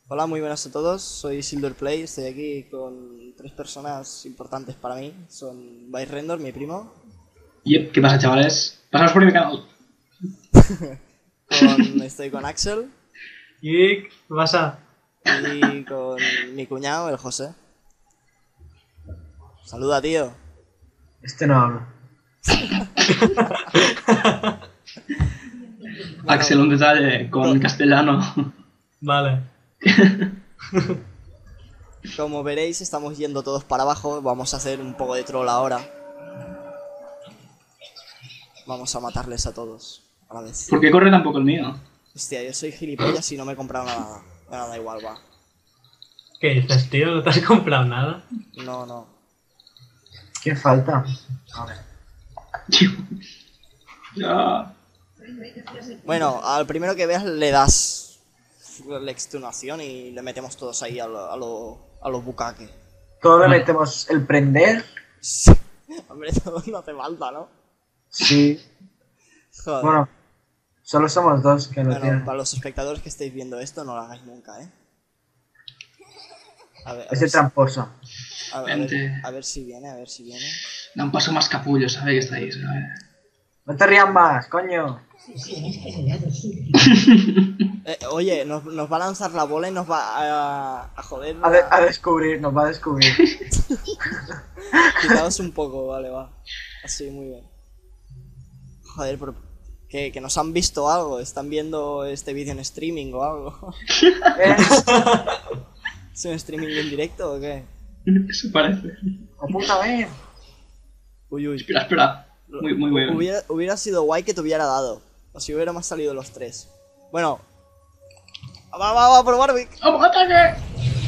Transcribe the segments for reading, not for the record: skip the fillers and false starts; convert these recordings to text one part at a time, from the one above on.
Hola, muy buenas a todos. Soy Silverplay. Estoy aquí con tres personas importantes para mí. Son Vice Render, mi primo. Yep, ¿qué pasa, chavales? Pasaos por mi canal. Estoy con Axel. ¿Y qué pasa? Y con mi cuñado, el José. Saluda, tío. Este no habla. Bueno, Axel, un detalle con castellano. Vale. como veréis, estamos yendo todos para abajo. Vamos a hacer un poco de troll ahora. Vamos a matarles a todos a la vez. ¿Por qué corre tan poco el mío? Hostia, yo soy gilipollas y no me he comprado nada. Bueno, da igual, va. ¿Qué dices, tío? ¿No te has comprado nada? No. ¿Qué falta? A ver. Tío. Ya. Bueno, al primero que veas le das la extenuación y le metemos todos ahí a los bucaque. Todos le metemos el prender. Sí. Hombre, todo no hace falta, ¿no? Sí. Joder. Bueno, solo somos dos que lo Bueno, tienen. para los espectadores que estéis viendo esto, no lo hagáis nunca, ¿eh? A ver, Es el tramposo. Vente. a ver si viene, a ver si viene. Da un paso más capullo, ¿sabes que estáis? A ver. No te rías más, coño. Oye, nos va a lanzar la bola y nos va a joder. A descubrir, nos va a descubrir. Quitaos un poco, vale, va. Así, muy bien. Joder, pero que nos han visto algo. Están viendo este vídeo en streaming o algo. ¿Es un streaming en directo o qué? Eso parece. ¡Oh, puta vez! Uy. Espera. Muy bueno. Hubiera sido guay que te hubiera dado. O si hubiéramos salido los tres. Bueno. Va, por Warwick. ¡Vamos, ataque!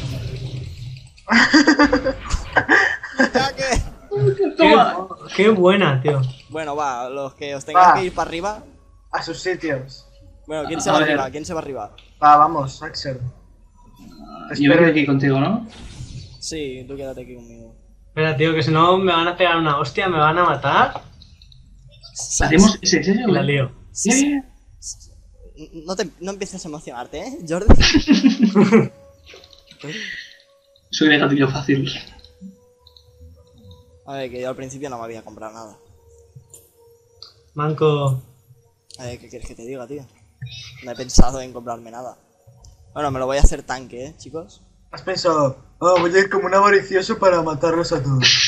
¡Ataque! ¡Toma! Qué buena, tío. Bueno, va, los que os tengáis Va. que ir para arriba. A sus sitios. Bueno, ¿quién se A va ver. arriba? ¿Quién se va arriba? Va, vamos, Axel. Yo me quedo aquí contigo, ¿no? Sí, tú quédate aquí conmigo. Espera, tío, que si no me van a pegar una hostia, me van a matar ¿Hacemos ese, en serio? y la lío. Bien. No empieces a emocionarte, ¿eh, Jordi? Soy de gatillo fácil. A ver, que yo al principio no me había comprado nada. Manco. A ver, ¿qué quieres que te diga, tío? No he pensado en comprarme nada. Bueno, me lo voy a hacer tanque, ¿eh, chicos? Has pensado, voy a ir como un avaricioso para matarlos a todos.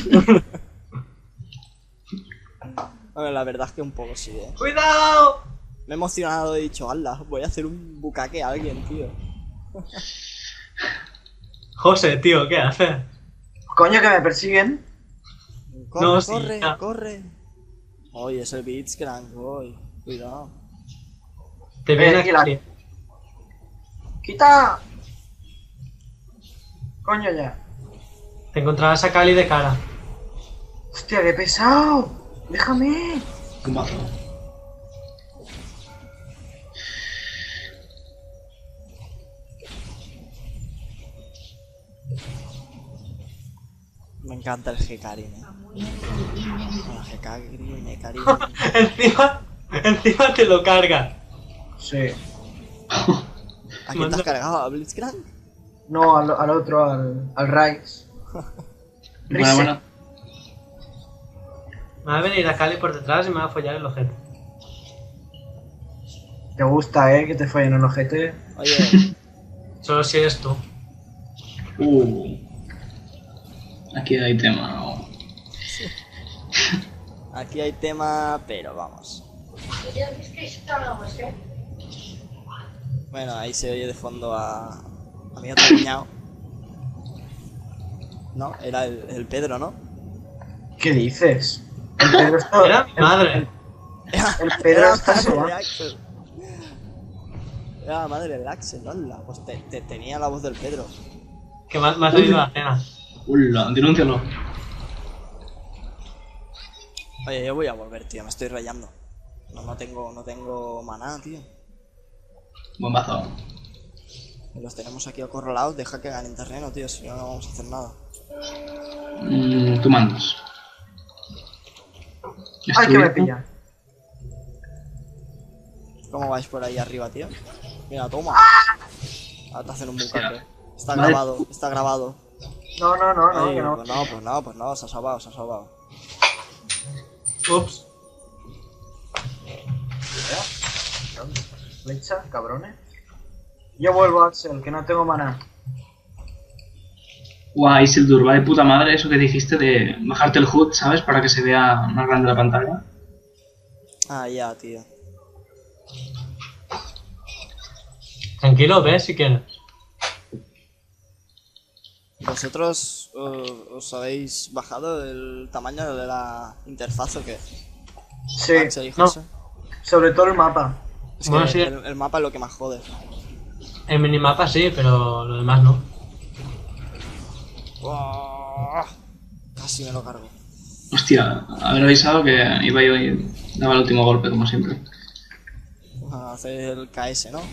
Bueno, la verdad es que un poco sí, ¿eh? ¡Cuidado! Me he emocionado, he dicho, ¡hala! Voy a hacer un bucaque a alguien, tío. José, tío, ¿qué haces? Coño, que me persiguen. ¡Corre, No, sí, corre, ya. corre! Oye, es el Blitzcrank, voy. Cuidado. Te viene aquí la- aquí. ¡Quita! Coño ya. Te encontrarás a Cali de cara. Hostia, qué pesado. Déjame. Un mazo. Me encanta el Hekarim, ¿eh? Bueno, Hekarim. encima te lo cargas. Sí. ¿A quién te has cargado? ¿A Blitzcrank? No, al otro, al Rice. Bueno. Me va a venir a Cali por detrás y me va a follar el ojete. Te gusta, que te follen un ojete. Oye, Solo si eres tú. Aquí hay tema. ¿No? aquí hay tema, pero vamos. Bueno, ahí se oye de fondo a mi otro cuñado. No, era el Pedro, ¿no? ¿Qué dices? El Pedro está, Era mi madre. el Pedro Era está la madre sobando. de Axel. Era la madre del Axel, hola. Pues tenía la voz del Pedro. Que me ha traído la cena. ¡Hola! Denúncialo. Oye, yo voy a volver, tío, me estoy rayando. No tengo maná, tío. Buen mazo. Los tenemos aquí acorralados, deja que ganen terreno, tío, si no, no vamos a hacer nada. Tú mandas. Ay, que me Estoy- pilla. ¿Cómo vais por ahí arriba, tío? Mira, toma. Ahora te hacen un Hostia. bucaque. Está Vale. grabado, está grabado. No, no, no, no, Ay, que no. pues no, se ha salvado, se ha salvado. Ups. Flecha, cabrones. Yo vuelvo, Axel, que no tengo maná. Guau, Isildur, va de puta madre eso que dijiste de bajarte el HUD, ¿sabes? Para que se vea más grande la pantalla. Ah, ya, tío. Tranquilo, ve si quieres. ¿Vosotros os habéis bajado el tamaño de la interfaz o qué? Sí, Axel y no. José. sobre todo el mapa. Es Bueno, que sí. el mapa es lo que más jode. El minimapa sí, pero lo demás no. Buah, casi me lo cargo. Hostia, haber avisado que iba yo y daba el último golpe, como siempre. A hacer el KS, ¿no?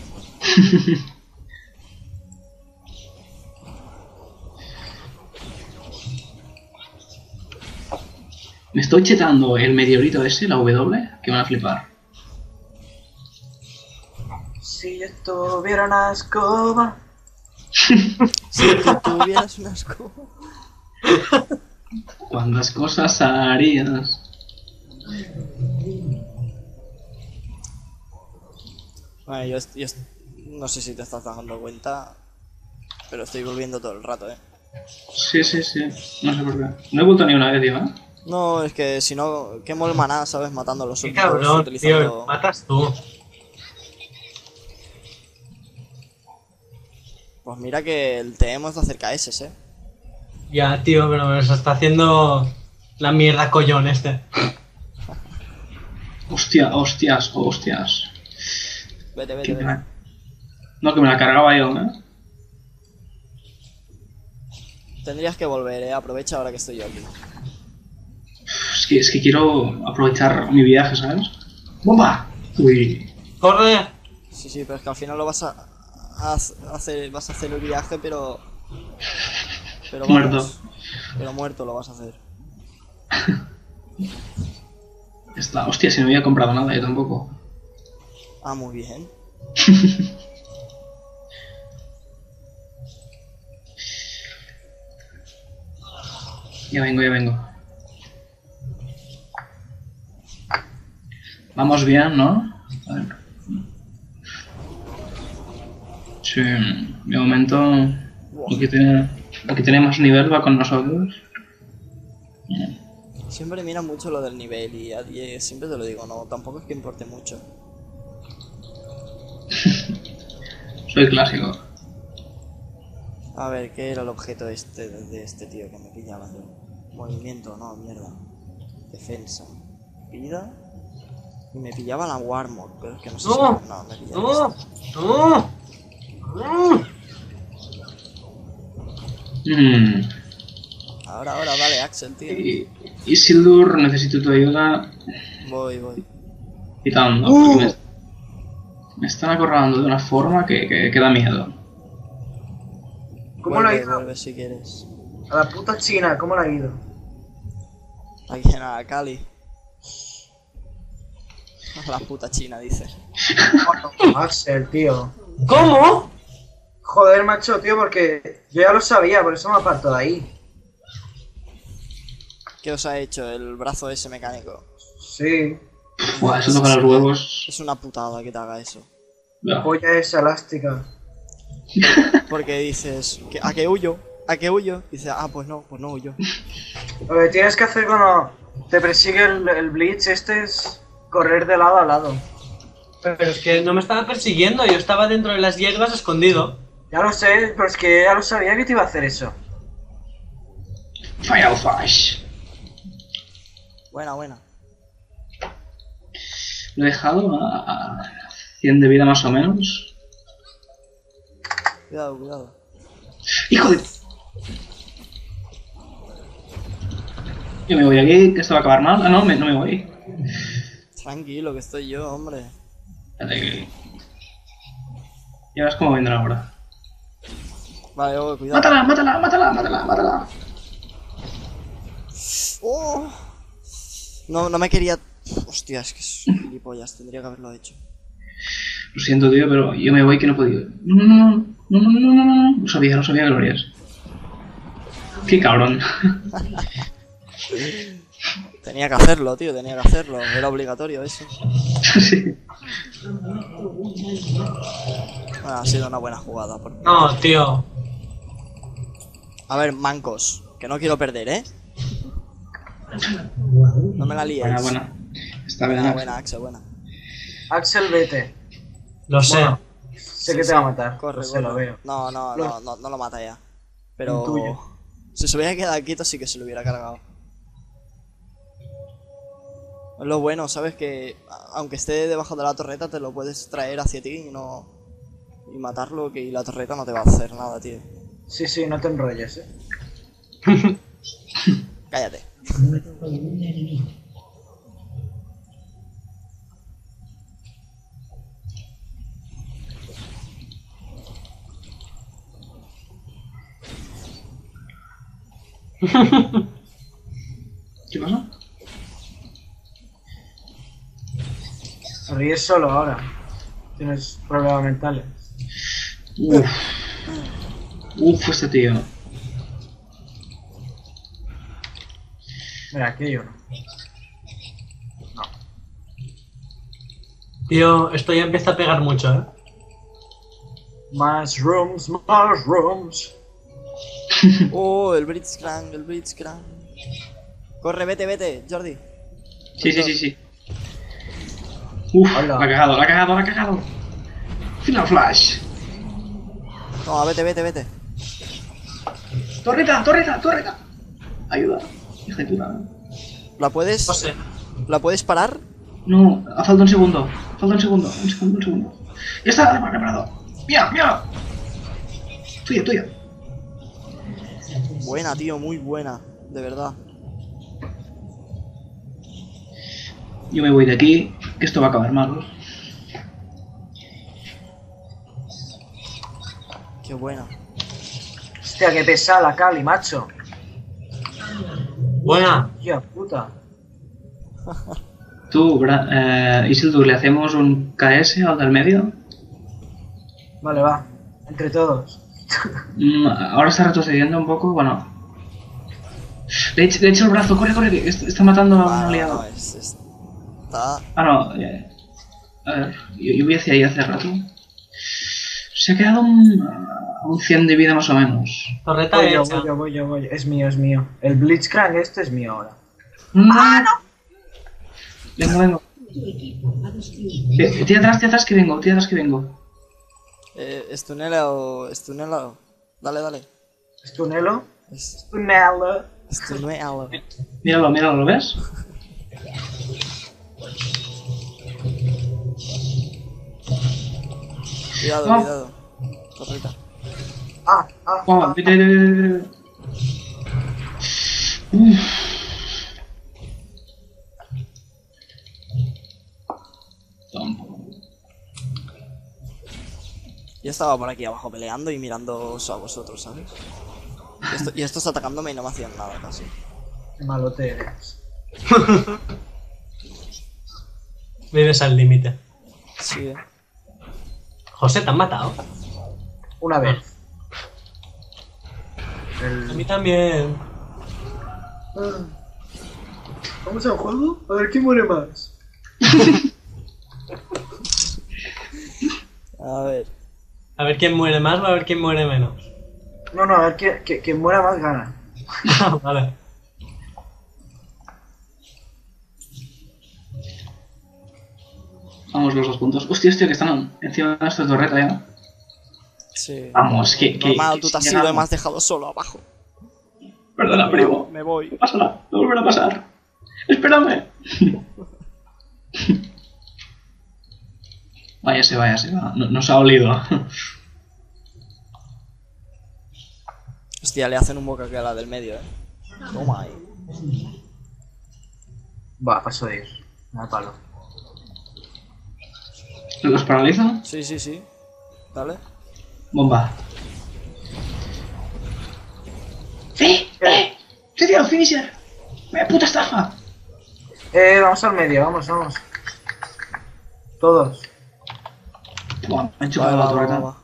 Me estoy chetando el meteorito ese, la W, que van a flipar. Si yo tuviera una escoba. Si tú tuvieras una escoba. ¿Cuántas cosas harías? Bueno, no sé si te estás dando cuenta, pero estoy volviendo todo el rato, ¿eh? Sí, sí, sí. No sé por qué. No he vuelto ni una vez, tío, ¿eh? No, es que si no, quemo el maná, ¿sabes? Matando a los Qué súbditos, cabrón, utilizando... tío. Matas tú. Pues mira que el TM es de hacer KS, ¿eh? Ya, tío, pero me lo está haciendo la mierda collón este. Hostia, hostias, hostias. Vete, vete, Que vete. me- No, que me la cargaba yo, ¿eh? Tendrías que volver, ¿eh? Aprovecha ahora que estoy yo aquí. Es que quiero aprovechar mi viaje, ¿sabes? ¡Bomba! Uy. ¡Corre! Sí, sí, pero es que al final lo vas a hacer, vas a hacer el viaje, pero vamos, Muerto. pero muerto lo vas a hacer. Está. Hostia, si no había comprado nada, yo tampoco. Ah, muy bien. Ya vengo, ya vengo. Vamos bien, ¿no? A ver. Sí, de momento lo que tiene más nivel va con nosotros. Siempre mira mucho lo del nivel y siempre te lo digo, no, tampoco es que importe mucho. Soy clásico. A ver, ¿qué era el objeto este de este tío que me pillaba? Movimiento, no, mierda. Defensa. Vida. Y me pillaba la Warmore, pero es que no sé ¡No! si... No, me pillaba ¡No! esta. ¡No! ¡No! Mm. Ahora, dale, Axel, tío. Isildur, necesito tu ayuda Voy. quitando. Porque me están acorralando de una forma que da miedo. ¿Cómo le ha Vuelve, ido? vuelve si quieres. A la puta China, ¿cómo le ha ido? Aquí en la Cali. A la puta China, dice. Axel, tío. ¿Cómo? Joder, macho, tío, porque yo ya lo sabía, por eso me aparto de ahí. ¿Qué os ha hecho el brazo ese mecánico? Sí, Buah, eso toca los huevos. Es una putada que te haga eso. Buah. polla esa elástica. Porque dices, ¿a qué huyo? ¿A qué huyo? Dices, ah, pues no huyo. Lo que tienes que hacer cuando te persigue el Blitz este es correr de lado a lado. Pero es que no me estaba persiguiendo, yo estaba dentro de las hierbas escondido. Ya lo sé, pero es que ya lo sabía que te iba a hacer eso. Final Flash. Buena. Lo he dejado a 100 de vida más o menos. Cuidado. ¡Hijo de...! Yo me voy de aquí, que esto va a acabar mal. Ah, no, no me voy. Tranquilo, que estoy yo, hombre. Espérate que... Ya ves cómo vendrá ahora. Vale, cuidado. ¡Mátala! ¡Oh! No me quería... Hostia, es que es gilipollas, tendría que haberlo hecho. Lo siento, tío, pero yo me voy que no he podido. No. No sabía que lo harías. Qué cabrón. Tenía que hacerlo, tío, tenía que hacerlo. Era obligatorio eso. Sí. Bueno, ha sido una buena jugada. No, tío. A ver, mancos, que no quiero perder, ¿eh? No me la liéis. Buena. Está bien. Buena, Axel, buena. Axel, vete. Lo sé. Bueno, sé que te va a matar. Corre, Lo sé, lo corre. veo. No lo mata ya. Pero Intuyo. si se hubiera quedado quieto sí que se lo hubiera cargado. Es lo bueno, ¿sabes? Que aunque esté debajo de la torreta te lo puedes traer hacia ti y matarlo, que la torreta no te va a hacer nada, tío. Sí, no te enrolles, Cállate. ¿Qué pasa? Ríes solo ahora. Tienes problemas mentales. Este tío. Mira, aquí hay uno. Tío, esto ya empieza a pegar mucho, ¿eh? Más rooms, más rooms. Oh, el Blitzcrank, el Blitzcrank. Corre, vete, Jordi. Sí. Hola. La ha cagado. Final Flash. No, vete. Torreta. Ayuda. Hija de puta. ¿La puedes? No sé. ¿La puedes parar? No, falta un segundo. Un segundo. Ya está, arma preparado. Mira. Tuya. Buena, tío, muy buena. De verdad. Yo me voy de aquí, que esto va a acabar mal. Qué buena. Hostia, qué pesada la Cali, macho. Buena. Hostia puta. Tú, Isildur, ¿le hacemos un KS al del medio? Vale, va. Entre todos. Ahora está retrocediendo un poco, bueno. Le he hecho el brazo, corre, que está matando a un aliado. Está... Ah, no. A ver, yo voy hacia ahí hace rato. Se ha quedado un 100 de vida más o menos. Torreta Voy hecha. yo. Es mío. El Blitzcrank este es mío ahora. ¡Ah, no! Vengo. Tira atrás que vengo. Estunelo. Dale. ¿Estunelo? Es- Estunelo. Estunelo. Míralo, ¿lo ves? Cuidado. Torreta. Vete. Yo estaba por aquí abajo peleando y mirándoos a vosotros, ¿sabes? Y estos atacándome y no me hacían nada casi. Qué malote eres. Vives al límite. Sí, José, ¿te han matado? Una vez. A mí también. ¿Vamos al juego? A ver quién muere más. A ver. A ver quién muere más o a ver quién muere menos. No, a ver quien muera más gana. Vale. Vamos los dos puntos. Hostia, que están encima de nuestra torreta ya. Sí. Vamos, que Normal, tú te has ido y llegamos. me has dejado solo abajo. Perdona, primo. Me voy. No pasa nada, no volverá a pasar. Espérame. Váyase, va. Nos ha olido. Hostia, le hacen un boca que a la del medio, Toma ahí. Va, paso de ir. Me da palo. ¿Los paraliza? Sí. Dale. Bomba. ¡Sí! ¡Se dio el finisher! ¡Me puta estafa! Vamos al medio, vamos. Todos. Buah, me han Vale, chocado la va, va, torreta. va.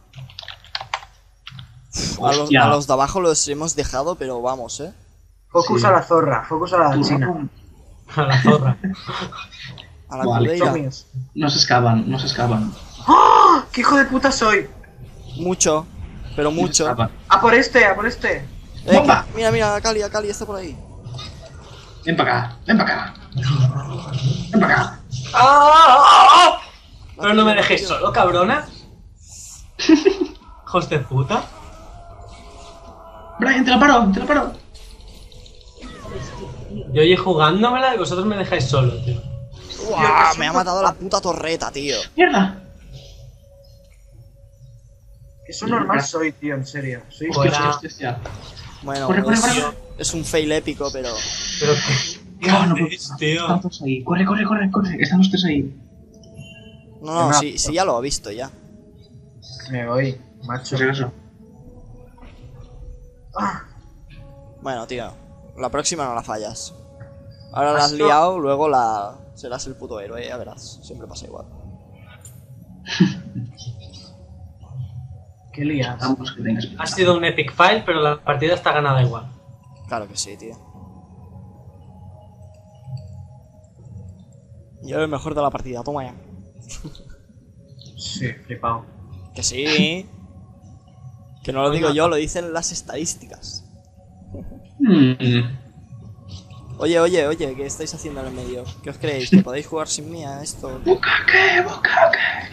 Hostia. A los de abajo los hemos dejado, pero vamos, Focus Sí. a la zorra, focus a la Tu china. ratón. A la zorra. A la Vale. cudeira. Son míos. No se escapan, no se escapan. ¡Ah! ¡Qué hijo de puta soy! Mucho, pero No se mucho. escapan. ¡A por este, a por este! ¡Bomba! Mira, mira, a Cali está por ahí. Ven para acá, ven para acá. Ven para acá. ¡Ah! Pero no me dejéis solo, cabrona. Hijos de puta. Brian, te la paro, te la paro. Yo oye jugándomela y vosotros me dejáis solo, tío. ¡Uah! Me ha matado la puta torreta, tío. ¡Mierda! Que eso normal soy, tío, en serio. Soy Fuera. Hostia, hostia, hostia. Bueno, Corre, corre, es, corre. es un fail épico, pero... Pero qué No, no, hacéis, tío. Están todos ahí. Corre, corre, corre, corre. Están los tres ahí. No, sí ya lo he visto, ya. Me voy, macho. Pues eso. Ah, Bueno, tío, la próxima no la fallas. Ahora la has Esto- liado, luego serás el puto héroe, ya verás. Siempre pasa igual. qué lías. Vamos, que tengas. Ha sido un epic fail, pero la partida está ganada igual. Claro que sí, tío. Yo era el mejor de la partida, toma ya. Sí, flipado. Que sí. Que no lo digo yo, lo dicen las estadísticas. Oye, ¿qué estáis haciendo en el medio? ¿Qué os creéis? ¿Que podéis jugar sin mí a esto? ¡Bukake, bukake!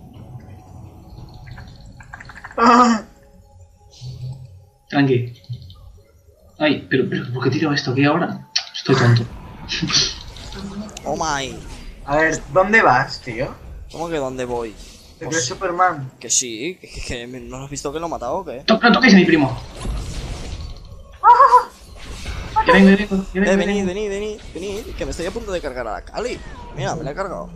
Ah, Tranqui. Ay, pero, ¿por qué tiro esto aquí ahora? Estoy tonto. Oh my. a ver, ¿dónde vas, tío? ¿Cómo que dónde voy? ¿Te Pues- crees Superman? Que sí, que ¿no has visto que lo he matado o qué? No toques a mi primo. Que vengo, que vengo, que vengo. Venid, que me estoy a punto de cargar a la Cali. Mira, me la he cargado.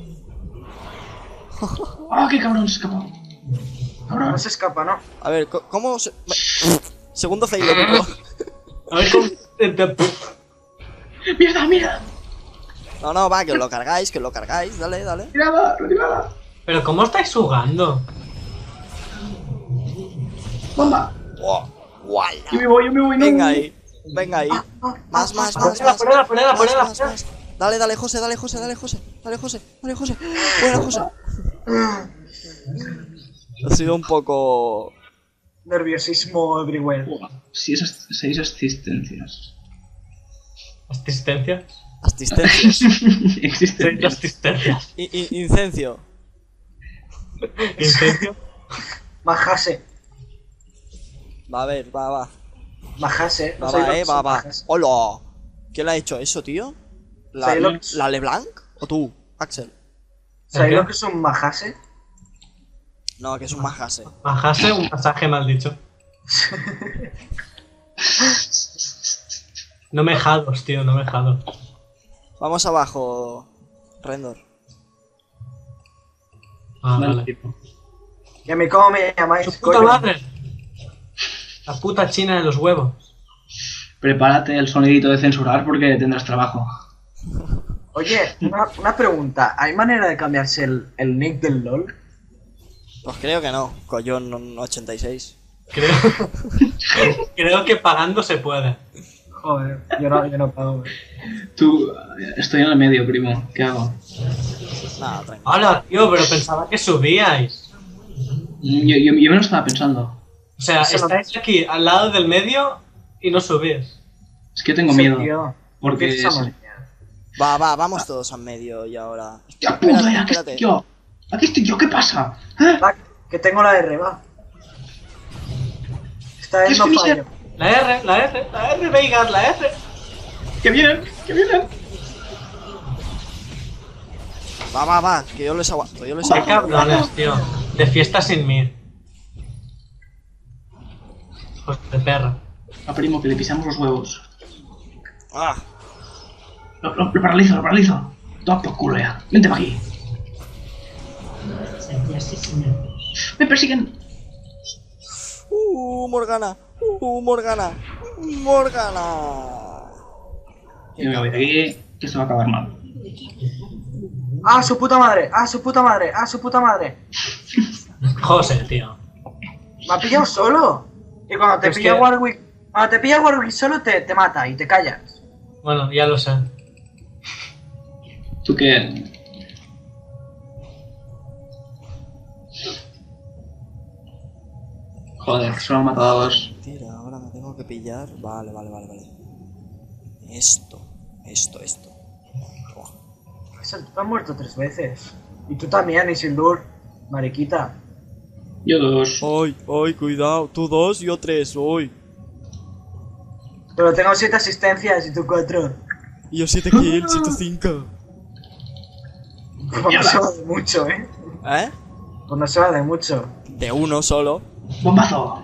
¡Ah, qué cabrón! Se ha escapado. Cabrón. No se escapa, ¿no? A ver, ¿cómo se...? Segundo fail épico. A ver cómo. ¡Mierda, mierda! No, va, que os lo cargáis, dale. ¡Retirada, retirada! Pero ¿cómo estáis jugando? ¡Bomba! ¡Guala! Yo me voy, no. Venga ahí. Más. Ponela. Dale, José. Buena, José. Ha sido un poco... Nerviosismo everywhere. Buah, 6 asistencias. ¿Asistencia? Asistencias. Existen. Asistencias. Incencio. ¿Incendio? Majase. Va, a ver, va. Majase. Va, soy va. Majase. ¡Hola! ¿Quién le ha hecho eso, tío? Psylocke. ¿La LeBlanc? ¿O tú, Axel? ¿Sabéis ¿El lo qué? que es un majase? No, que es un majase. Bajase un pasaje mal dicho. No me jados, tío, no me jados. Vamos abajo, Rendor. Ah, Mal vale. tipo. ¿Y a mí cómo me llamáis? ¡Su puta coño? madre! La puta china de los huevos. Prepárate el sonidito de censurar porque tendrás trabajo. Oye, una pregunta. ¿Hay manera de cambiarse el nick del LOL? Pues creo que no, Collón 86. Creo que pagando se puede. Joder, yo no pago. Tú, estoy en el medio, primo. ¿Qué hago? Nada, tranquilo. Hola, tío, pero pensaba que subíais. Yo me lo estaba pensando. O sea, Eso no- estáis aquí al lado del medio y no subís. Es que tengo miedo. Tío, Porque empieza es- mal. Vamos todos al medio y ahora. ¡Ya puta! Espérate, ¡Aquí espérate. estoy yo! ¡Aquí estoy yo! ¿Qué pasa? ¿Eh? Va, que tengo la R, va. Esta ¿Qué vez no es fallo. La R, Veigar, la R. ¡Que vienen! ¡Que vienen! Va, que yo les aguanto, Qué cabrones, tío. De fiesta sin mí. Hijos de perra. A primo, que le pisamos los huevos. Ah, Lo paralizo. Toma por culo ya. Vente para aquí. Me persiguen. Morgana. Yo me voy de aquí, que esto va a acabar mal. ¡Ah, su puta madre! ¡Ah, su puta madre! ¡Ah, su puta madre! José, tío. Me ha pillado solo. Y cuando te Es pilla que- Warwick. Cuando te pilla Warwick solo te mata y te callas. Bueno, ya lo sé. ¿Tú qué? Joder, solo han matado a dos. Mentira, ahora me tengo que pillar. Vale. Esto. Buah. Tú has muerto 3 veces. Y tú también, Isildur. Mariquita. Yo dos. Ay, cuidado. Tú 2, yo 3, uy. Pero tengo 7 asistencias y tú 4. Y yo 7 kills y tú 5. Pues no se va de mucho, ¿eh? ¿Eh? Pues no se va de mucho. De uno solo. ¡Bombazo!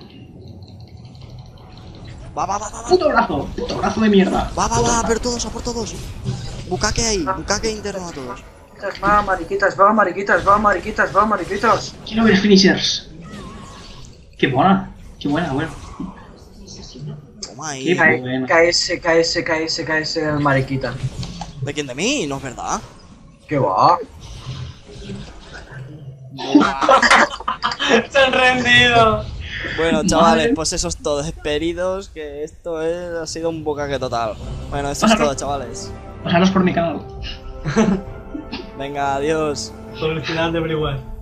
Va. ¡Puto brazo de mierda! Va, a por todos. Bucaque ahí, bucaque interno a todos. Va, mariquitas, va, mariquitas, va, mariquitas, va, mariquitos. Quiero ver finishers. Qué buena, bueno. Toma ahí. Qué bueno. KS, mariquita. ¿De quién? ¿De mí? No es verdad. ¿Qué va? ¡Se han rendido! Bueno, chavales, Madre. pues eso es todo. Despedidos, que ha sido un bucaque total. Bueno, eso es todo, chavales. Pasaros por mi canal. Venga, adiós. Felicidad de Briwell.